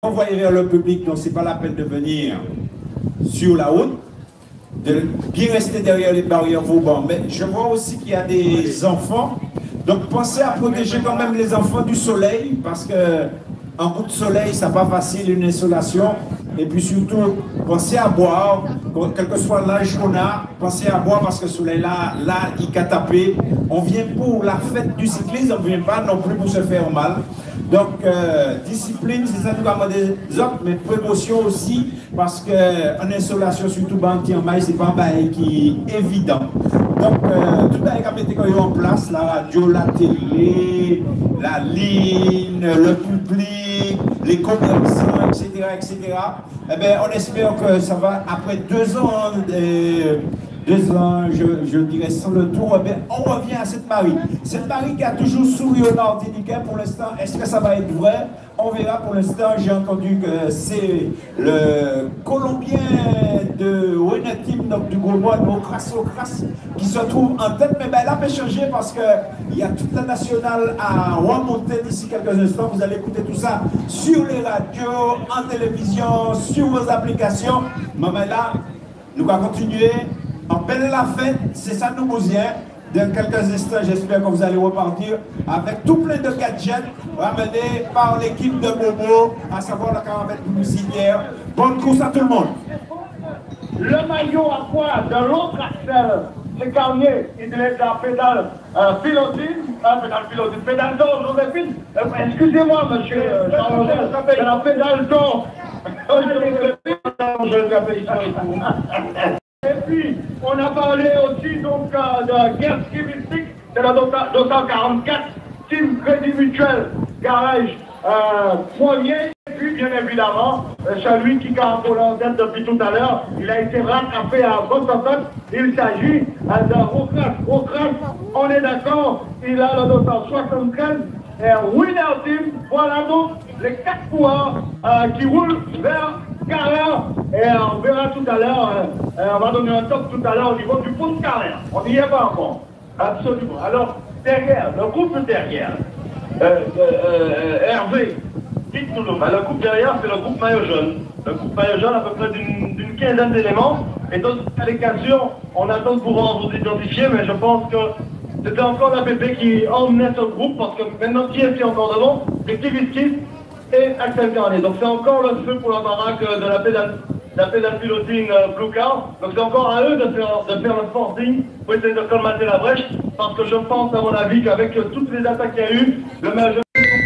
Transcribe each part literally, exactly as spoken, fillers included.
envoyer vers le public, donc c'est pas la peine de venir sur la route, de bien rester derrière les barrières Vauban. Mais je vois aussi qu'il y a des enfants, donc pensez à protéger quand même les enfants du soleil, parce que en coup de soleil, ça pas facile, une insolation. Et puis surtout, pensez à boire, quel que soit l'âge qu'on a, pensez à boire parce que le soleil là, là, il a tapé. On vient pour la fête du cyclisme, on ne vient pas non plus pour se faire mal. Donc, euh, discipline, c'est ça tout à des autres, mais précaution aussi, parce qu'en insolation, surtout en maille, c'est pas un bail qui est évident. Donc, euh, tout a été en place, la radio, la télé, la ligne, le public, les commerçants, et cetera, et cetera. Eh bien, on espère que ça va, après deux ans, euh, deux ans, je, je dirais, sans le tour, eh bien, on revient à cette Marie. Cette Marie qui a toujours souri au Martiniquais pour l'instant, est-ce que ça va être vrai? On verra. Pour l'instant, j'ai entendu que c'est le Colombien de Renatim, donc du gros mois de Ocras, qui se trouve en tête. Mais ben, elle a pas changé parce qu'il y a toute la nationale à remonter d'ici quelques instants. Vous allez écouter tout ça sur les radios, en télévision, sur vos applications. Mais ben, là, nous allons continuer. En belle la fête, c'est ça nous besoin. Dans quelques instants, j'espère que vous allez repartir avec tout plein de gadgets ramenés par l'équipe de Bobo, à savoir la caravane publicitaire. Bonne course à tout le monde. Le maillot à quoi de l'autre axel, c'est Carnier, il est la pédale euh, pilotine, euh, pédale pilotine, pédale d'or, Joséphine. Euh, Excusez-moi, monsieur euh, Jean, c'est la pédale d'or. Et puis, on a parlé aussi donc euh, de guerre stylistique, de la deux cent quarante-quatre, Team Crédit Mutuel, garage euh, premier. Et puis, bien évidemment, euh, celui qui carambole en tête depuis tout à l'heure, il a été rattrapé à Boston. Il s'agit euh, de Rocras. Rocras, on est d'accord, il a le deux cent soixante-treize. Et Winner Team, voilà donc les quatre coureurs euh, qui roulent vers Carrère. Et euh, on verra tout à l'heure, euh, euh, on va donner un top tout à l'heure au niveau du pont de Carrère. On n'y est pas encore. Absolument. Alors, derrière, le groupe derrière, euh, euh, euh, Hervé, dites-nous le. Ben, le groupe derrière, c'est le groupe maillot jaune. Le groupe maillot jaune, à peu près d'une quinzaine d'éléments. Et dans cette allocation, on attend de pouvoir vous identifier, mais je pense que c'était encore la P P qui emmenait ce groupe, parce que maintenant, qui est-ce qui est encore devant? C'est Kiviskis et Axel Garnier. Donc c'est encore le feu pour la baraque de la pédale, la pédale pilotine euh, Blue Car. Donc c'est encore à eux de faire, de faire le sporting pour essayer de colmater la brèche, parce que je pense, à mon avis, qu'avec euh, toutes les attaques qu'il y a eu, le majeur.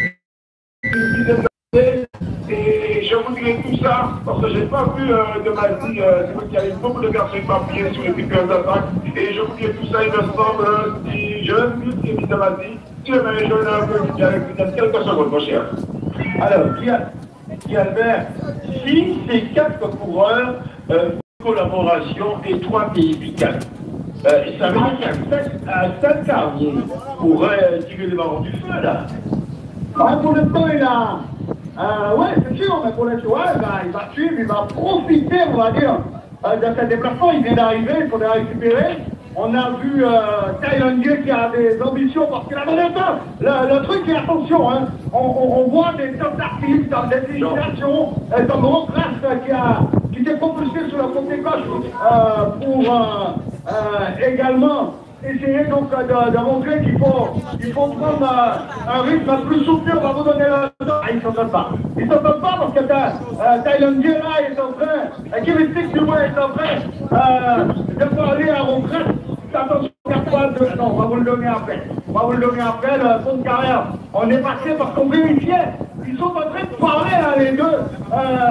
Et je vous dirai tout ça, parce que je n'ai pas vu euh, de ma vie, euh, c'est vrai qu'il y a eu beaucoup de garçons éparpillés sur les différentes attaques, et je vous dirai tout ça, il me semble, euh, si je ne suis de ma vie, si le maillot jaune a un peu vite avec vous dans quelques secondes, mon cher. Alors, Guy Albert, si ces quatre coureurs, euh, collaboration et trois pays piquants, euh, ça veut dire qu'un Stade Carnier pourrait euh, tirer les ballons du feu, là. Ah, pour l'instant, il a... Euh, ouais, c'est sûr, mais pour l'instant, ouais, ben, il va suivre, il va profiter, on va dire, euh, de ses déplacements. Il vient d'arriver, il faudra récupérer. On a vu euh, Thaïlandais qui a des ambitions, parce que la dernière fois, le, le truc, c'est attention, hein, on, on, on voit des top d'artistes, des législations, euh, comme Rocras euh, qui, a, qui s'est propulsé sur le côté gauche euh, pour euh, euh, également essayer donc de, de montrer qu'il faut, il faut prendre euh, un rythme plus soutenu. On va vous donner le temps. Ah, il ne s'entend pas. Il ne s'entend pas parce que euh, Thaïlandais là est en train, euh, Kivistik du moins est en train euh, de parler à Rocras. Attention, de... non, on va vous le donner après. On va vous le donner après, le fond de carrière. On est passé parce qu'on vérifiait. Ils sont en train de parler, hein, les deux. Euh,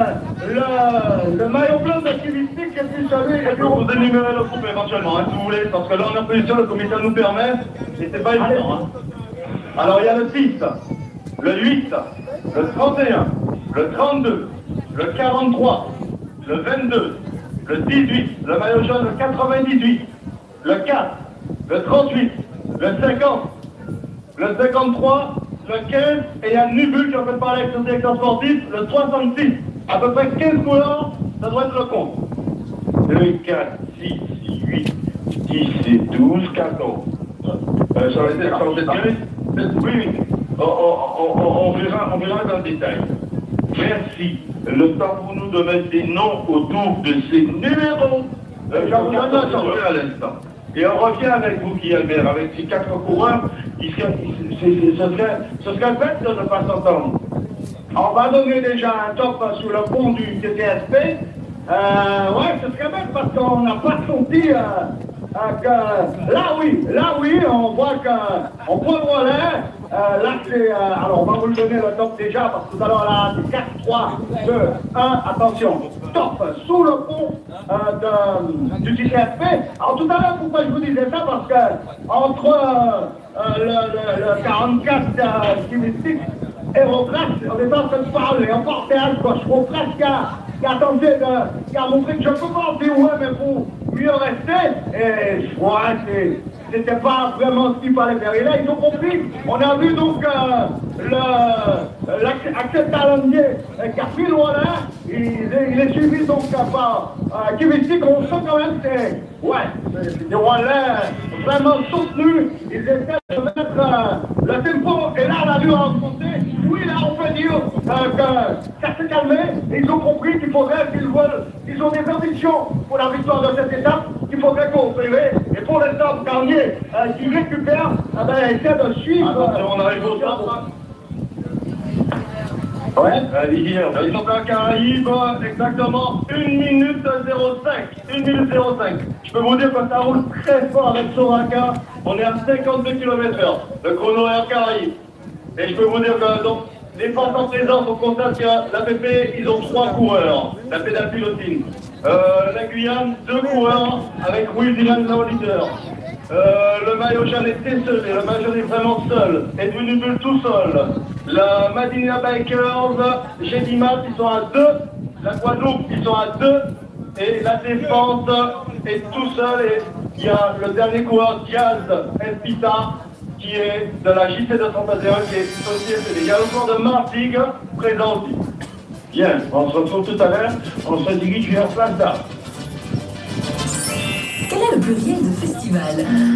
le, le maillot blanc de Kivistik et puis celui... Et puis on vous énumérer le groupe éventuellement, hein, si vous voulez, parce que là on est en position, le comité nous permet, et c'est pas évident. Hein. Alors il y a le six, le huit, le trente et un, le trente-deux, le quarante-trois, le vingt-deux, le dix-huit, le maillot jaune, le quatre-vingt-dix-huit, le quatre, le trente-huit, le cinquante, le cinquante-trois, le quinze, et il y a Nubul qui en fait parler avec son directeur sportif, le soixante-six. À peu près quinze couleurs, ça doit être le compte. deux, quatre, six, huit, dix et douze, quatorze. Euh, ça va être quatorze, oui, oui. On, on, on, on, verra, on verra dans le détail. Merci. Le temps pour nous de mettre des noms autour de ces numéros. Euh, je vous donne la chance à l'instant. Et on revient avec vous, Guillermo, avec ces quatre coureurs. Il serait, ce, serait, ce serait bête de ne pas s'entendre. On va donner déjà un top sur le pont du T T S P. Euh, ouais, ce serait bête parce qu'on n'a pas senti euh, euh, que... Là, oui, là, oui, on voit qu'on prend le relais. Euh, là, c'est... Euh, alors, on va vous le donner le top déjà parce que tout à l'heure, là, c'est quatre, trois, deux, un. Attention, top sous le pont euh, de, du T T S P. Alors, tout à l'heure, pourquoi je vous disais ça? Parce que entre euh, euh, le, le, le quarante-quatre euh, stylistique et Rofras, on est en train de parler, on portait à gauche. Rofras qui a, qui a tenté de, qui a montré que je peux pas dire ouais, mais faut mieux rester. Et je vois, c'était pas vraiment ce qu'il fallait faire. Et là, ils ont compris. On a vu donc euh, l'Axel Talandier euh, qui a pris le relais. Il, il est suivi donc par euh, Kivistik. On sent quand même que c'est, ouais, c'est des relais vraiment soutenus. Ils essaient de mettre euh, le tempo. Et là, on a vu en monter. Oui, là, on peut dire euh, que ça s'est calmé. Ils ont compris qu'il faudrait qu'ils veulent, ils ont des ambitions pour la victoire de cette étape, qu'il faudrait coopérer. Et pour l'instant, Garnier, euh, qui récupère, euh, ben, essaie de suivre. Attention, on arrive au centre. Ouais, allez, hier, ils sont à Caraïbes, exactement une minute zéro cinq. une minute zéro cinq. Je peux vous dire que ça roule très fort avec Soraka. On est à cinquante-deux kilomètres heure. Le chrono est à Caraïbes. Et je peux vous dire que donc, les forces en présence, on constate que la P P, ils ont trois coureurs, la pédale pilotine. Euh, la Guyane, deux coureurs avec Will Dylan au leader. Euh, le maillot jaune est décelé, le maillot jaune est vraiment seul. Edwin Hubel tout seul. La Madina Bikers, Gédimat, ils sont à deux. La Guadeloupe, ils sont à deux. Et la défense est tout seul. Et il y a le dernier coureur, Diaz Espita, qui est de la J C deux cent vingt et un, qui est aussi excellé. Il y a le cours de Martig, présent aussi. Bien, on se retrouve tout à l'heure, on se dirige vers Plaza. Quel est le pluriel de festival?